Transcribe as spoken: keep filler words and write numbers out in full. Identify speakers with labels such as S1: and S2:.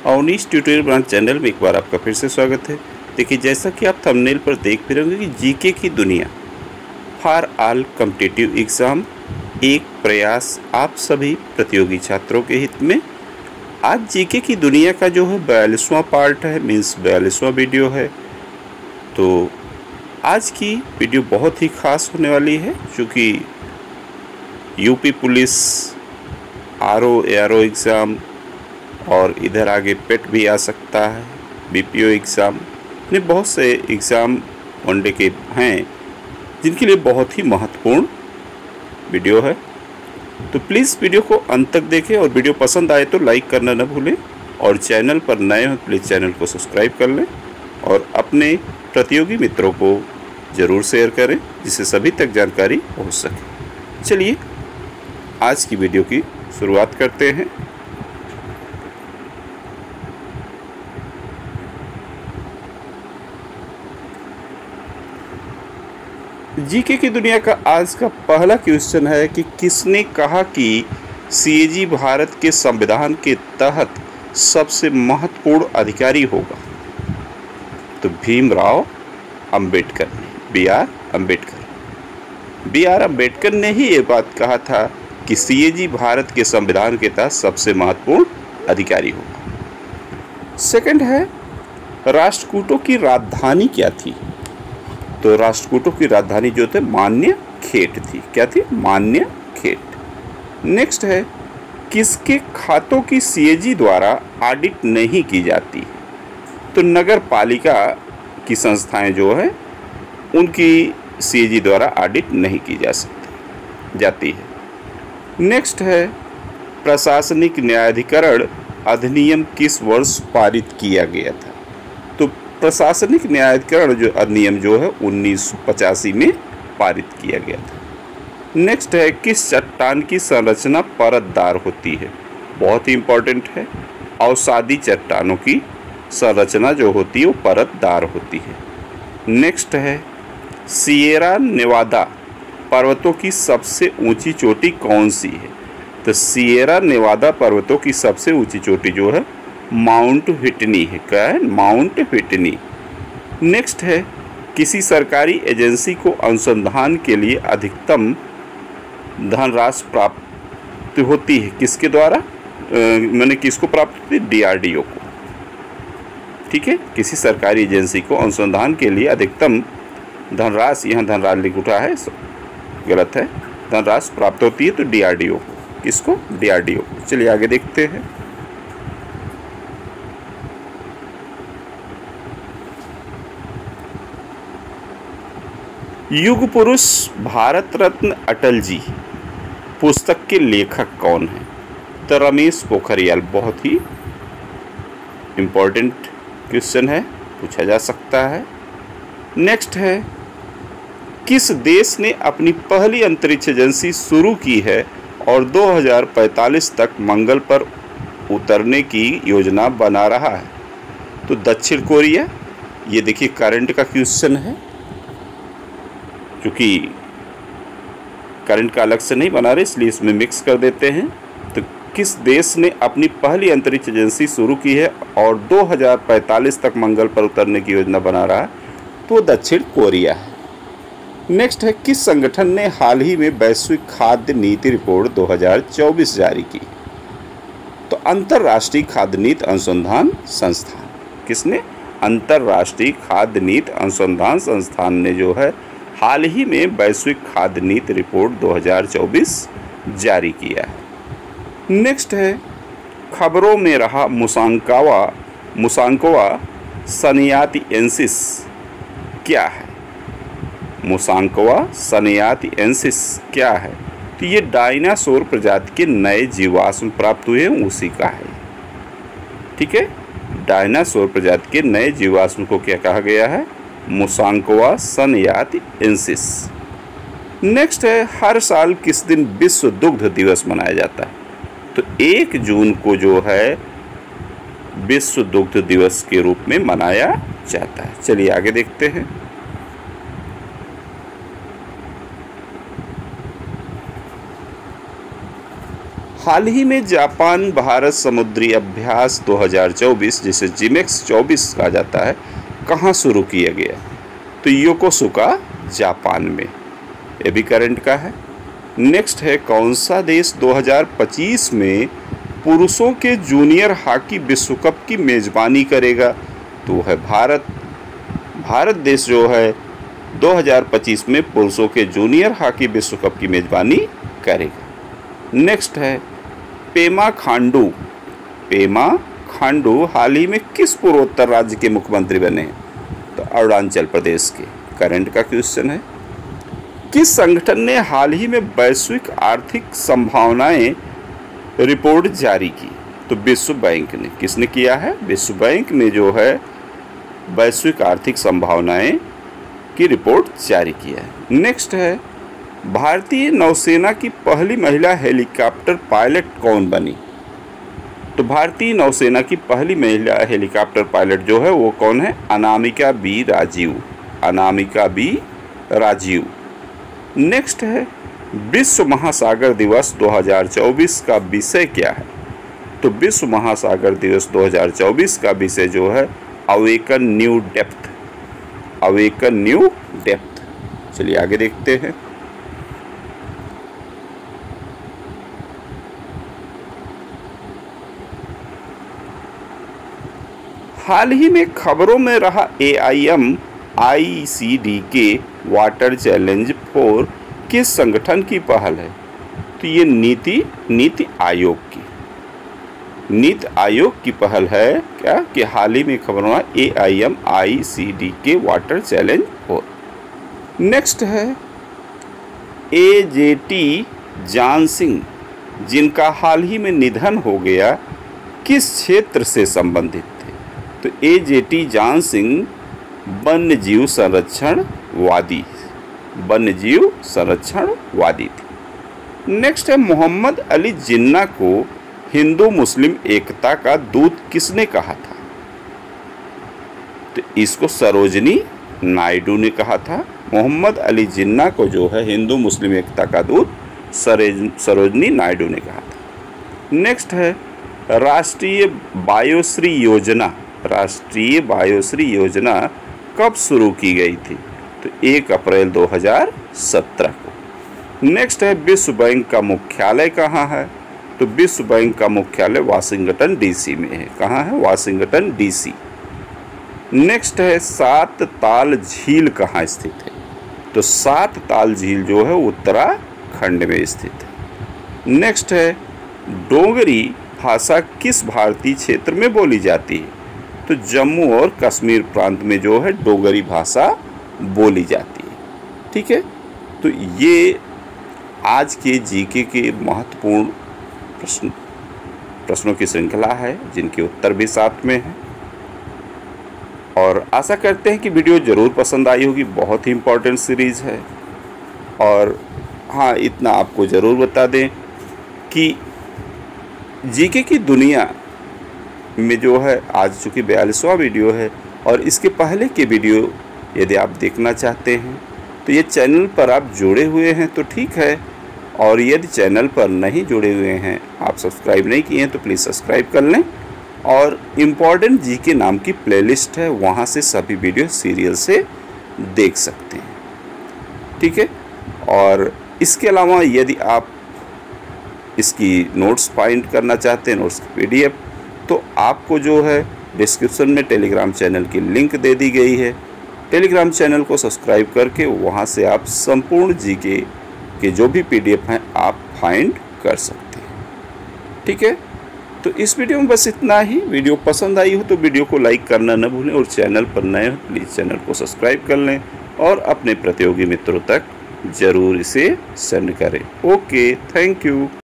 S1: Awanish tutorial branch channel में एक बार आपका फिर से स्वागत है। देखिए, जैसा कि आप थंबनेल पर देख भी रहे होंगे कि जीके की दुनिया फॉर ऑल कॉम्पिटिटिव एग्ज़ाम एक प्रयास आप सभी प्रतियोगी छात्रों के हित में। आज जीके की दुनिया का जो है बयालीसवां पार्ट है, मीन्स बयालीसवां वीडियो है। तो आज की वीडियो बहुत ही ख़ास होने वाली है, क्योंकि UP police, RO ARO exam और इधर आगे पेट भी आ सकता है, बीपीओ एग्ज़ाम, ने बहुत से एग्ज़ाम वनडे के हैं जिनके लिए बहुत ही महत्वपूर्ण वीडियो है। तो प्लीज़ वीडियो को अंत तक देखें और वीडियो पसंद आए तो लाइक करना न भूलें, और चैनल पर नए हो प्लीज़ चैनल को सब्सक्राइब कर लें और अपने प्रतियोगी मित्रों को ज़रूर शेयर करें जिससे सभी तक जानकारी पहुंच सके। चलिए आज की वीडियो की शुरुआत करते हैं। जीके की दुनिया का आज का पहला क्वेश्चन है कि किसने कहा कि सीएजी भारत के संविधान के तहत सबसे महत्वपूर्ण अधिकारी होगा? तो भीमराव अंबेडकर ने, B R Ambedkar B R Ambedkar ने ही ये बात कहा था कि सीएजी भारत के संविधान के तहत सबसे महत्वपूर्ण अधिकारी होगा। सेकंड है, राष्ट्रकूटों की राजधानी क्या थी? तो राष्ट्रकूटों की राजधानी जो थे मान्य खेट थी। क्या थी? मान्य खेट। नेक्स्ट है, किसके खातों की सीएजी द्वारा ऑडिट नहीं की जाती? तो नगर पालिका की संस्थाएं जो है उनकी सीएजी द्वारा ऑडिट नहीं की जा सकती जाती है। नेक्स्ट है, प्रशासनिक न्यायाधिकरण अधिनियम किस वर्ष पारित किया गया था? तो प्रशासनिक न्यायाधिकरण जो अधिनियम जो है उन्नीस सौ पचासी में पारित किया गया था। नेक्स्ट है, किस चट्टान की संरचना परतदार होती है? बहुत ही इम्पोर्टेंट है। अवसादी चट्टानों की संरचना जो होती है वो परतदार होती है। नेक्स्ट है, सिएरा नेवादा पर्वतों की सबसे ऊंची चोटी कौन सी है? तो सिएरा नेवादा पर्वतों की सबसे ऊंची चोटी जो है माउंट व्हिटनी है। क्या है? Mount Whitney. नेक्स्ट है, किसी सरकारी एजेंसी को अनुसंधान के लिए अधिकतम धनराशि प्राप्त होती है किसके द्वारा? मैंने किसको प्राप्त होती है? डीआरडीओ को। ठीक है, किसी सरकारी एजेंसी को अनुसंधान के लिए अधिकतम धनराशि, यहाँ धनराशि लिख उठा है, गलत है, धनराशि प्राप्त होती है तो डीआरडीओ को। किसको? डीआरडीओ को। चलिए आगे देखते हैं। युग पुरुष भारत रत्न अटल जी पुस्तक के लेखक कौन है? तो रमेश पोखरियाल। बहुत ही इम्पोर्टेंट क्वेश्चन है, पूछा जा सकता है। नेक्स्ट है, किस देश ने अपनी पहली अंतरिक्ष एजेंसी शुरू की है और दो हज़ार पैंतालीस तक मंगल पर उतरने की योजना बना रहा है? तो दक्षिण कोरिया। ये देखिए करंट का क्वेश्चन है, क्योंकि करंट का अलग से नहीं बना रहे इसलिए इसमें मिक्स कर देते हैं। तो किस देश ने अपनी पहली अंतरिक्ष एजेंसी शुरू की है और दो हज़ार पैंतालीस तक मंगल पर उतरने की योजना बना रहा है? तो दक्षिण कोरिया है। नेक्स्ट है, किस संगठन ने हाल ही में वैश्विक खाद्य नीति रिपोर्ट दो हज़ार चौबीस जारी की? तो अंतर्राष्ट्रीय खाद्य नीति अनुसंधान संस्थान। किसने? अंतर्राष्ट्रीय खाद्य नीति अनुसंधान संस्थान ने जो है हाल ही में वैश्विक खाद्य नीति रिपोर्ट दो हज़ार चौबीस जारी किया है। नेक्स्ट है, खबरों में रहा मुसांकावा मुसांकवा सनियातिएंसिस क्या है? मुसांकवा सनियातिएंसिस क्या है? तो ये डायनासोर प्रजाति के नए जीवाश्म प्राप्त हुए हैं उसी का है। ठीक है, डायनासोर प्रजाति के नए जीवाश्म को क्या कहा गया है? मुसांकवा सनियातिएंसिस। नेक्स्ट है, हर साल किस दिन विश्व दुग्ध दिवस मनाया जाता है? तो एक जून को जो है विश्व दुग्ध दिवस के रूप में मनाया जाता है। चलिए आगे देखते हैं। हाल ही में जापान भारत समुद्री अभ्यास दो हज़ार चौबीस, जिसे जिमेक्स चौबीस कहा जाता है, कहाँ शुरू किया गया? तो योकोसुका, जापान में। ये भी करंट का है। नेक्स्ट है, कौन सा देश दो हज़ार पच्चीस में पुरुषों के जूनियर हॉकी विश्व कप की मेज़बानी करेगा? तो है भारत। भारत देश जो है दो हज़ार पच्चीस में पुरुषों के जूनियर हॉकी विश्व कप की मेज़बानी करेगा। नेक्स्ट है, पेमा खांडू। पेमा खांडू हाल ही में किस पूर्वोत्तर राज्य के मुख्यमंत्री बने हैं? तो अरुणाचल प्रदेश के। करंट का क्वेश्चन है। किस संगठन ने हाल ही में वैश्विक आर्थिक संभावनाएं रिपोर्ट जारी की? तो विश्व बैंक ने। किसने किया है? विश्व बैंक ने जो है वैश्विक आर्थिक संभावनाएं की रिपोर्ट जारी किया है। नेक्स्ट है, भारतीय नौसेना की पहली महिला हेलीकॉप्टर पायलट कौन बनी? तो भारतीय नौसेना की पहली महिला हेलीकॉप्टर पायलट जो है वो कौन है? Anamika B Rajeev. Anamika B Rajeev. Next है, विश्व महासागर दिवस दो हज़ार चौबीस का विषय क्या है? तो विश्व महासागर दिवस दो हज़ार चौबीस का विषय जो है awaken new depth. Awaken new depth. चलिए आगे देखते हैं। हाल ही में खबरों में रहा A I M I C D के वाटर चैलेंज फोर किस संगठन की पहल है? तो ये नीति नीति आयोग की नीति आयोग की पहल है। क्या कि हाल ही में खबरों में A I M I C D के वाटर चैलेंज फोर। नेक्स्ट है, ए जे टी जान सिंह, जिनका हाल ही में निधन हो गया, किस क्षेत्र से संबंधित थे? तो ए जे टी जान सिंह वन्य जीव संरक्षणवादी वन्य जीव संरक्षणवादी थी। नेक्स्ट है, मोहम्मद अली जिन्ना को हिंदू मुस्लिम एकता का दूत किसने कहा था? तो इसको सरोजनी नायडू ने कहा था। मोहम्मद अली जिन्ना को जो है हिंदू मुस्लिम एकता का दूत सरोजनी नायडू ने कहा था। नेक्स्ट है, राष्ट्रीय बायोश्री योजना राष्ट्रीय बायोश्री योजना कब शुरू की गई थी? तो एक अप्रैल दो हज़ार सत्रह को। नेक्स्ट है, विश्व बैंक का मुख्यालय कहाँ है? तो विश्व बैंक का मुख्यालय वाशिंगटन डीसी में है। कहाँ है? Washington DC. नेक्स्ट है, सात ताल झील कहाँ स्थित है? तो सात ताल झील जो है उत्तराखंड में स्थित है। नेक्स्ट है, डोगरी भाषा किस भारतीय क्षेत्र में बोली जाती है? तो जम्मू और कश्मीर प्रांत में जो है डोगरी भाषा बोली जाती है। ठीक है, तो ये आज के जीके के महत्वपूर्ण प्रश्न प्रश्नों की श्रृंखला है, जिनके उत्तर भी साथ में हैं। और आशा करते हैं कि वीडियो ज़रूर पसंद आई होगी। बहुत ही इम्पोर्टेंट सीरीज़ है। और हाँ, इतना आपको ज़रूर बता दें कि जीके की दुनिया में जो है आज चूँकि बयालीसवां वीडियो है, और इसके पहले के वीडियो यदि आप देखना चाहते हैं तो ये चैनल पर आप जुड़े हुए हैं तो ठीक है, और यदि चैनल पर नहीं जुड़े हुए हैं, आप सब्सक्राइब नहीं किए हैं, तो प्लीज़ सब्सक्राइब कर लें। और इम्पॉर्टेंट जीके नाम की प्लेलिस्ट है, वहाँ से सभी वीडियो सीरियल से देख सकते हैं। ठीक है, और इसके अलावा यदि आप इसकी नोट्स फाइंड करना चाहते हैं, नोट्स की पीडीएफ, तो आपको जो है डिस्क्रिप्शन में टेलीग्राम चैनल की लिंक दे दी गई है। टेलीग्राम चैनल को सब्सक्राइब करके वहाँ से आप संपूर्ण जीके के जो भी पीडीएफ हैं आप फाइंड कर सकते हैं। ठीक है, तो इस वीडियो में बस इतना ही। वीडियो पसंद आई हो तो वीडियो को लाइक करना न भूलें, और चैनल पर नए हो प्लीज़ चैनल को सब्सक्राइब कर लें, और अपने प्रतियोगी मित्रों तक ज़रूर इसे सेंड करें। Okay, thank you.